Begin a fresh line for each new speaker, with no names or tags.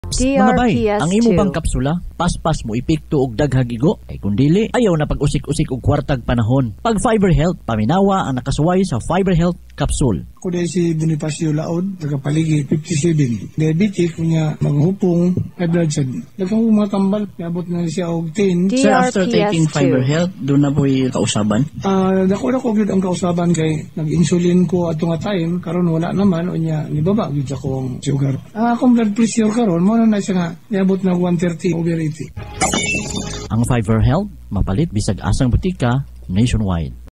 Mga bay, ang imo bang
DRPS2.
kapsula, paspas mo ipikto og daghag igo, ay kung dili, ayaw na pag-usik-usik og kwartag panahon. Pag Fiber Health, paminawa ang nakasuway sa Fiber Health Capsule.
Ako dahil si Bonifacio Laod, tagapaligi, 57. Diabetic, kunya maghupong, high blood siya. Nagkang mga tambal, nabot na siya og 10.
Sir, after taking
DRPS2.
Fiber Health, doon na po'y kausaban.
Dako gyud ang kausaban kay nag-insulin ko ato nga time, karon wala naman, o niya, nibaba gyud ako ang sugar. Akong blood pressure karon mo na siya nga, niabot na 130 over 80.
Ang Fiber Health, mapalit bisag asang butika nationwide.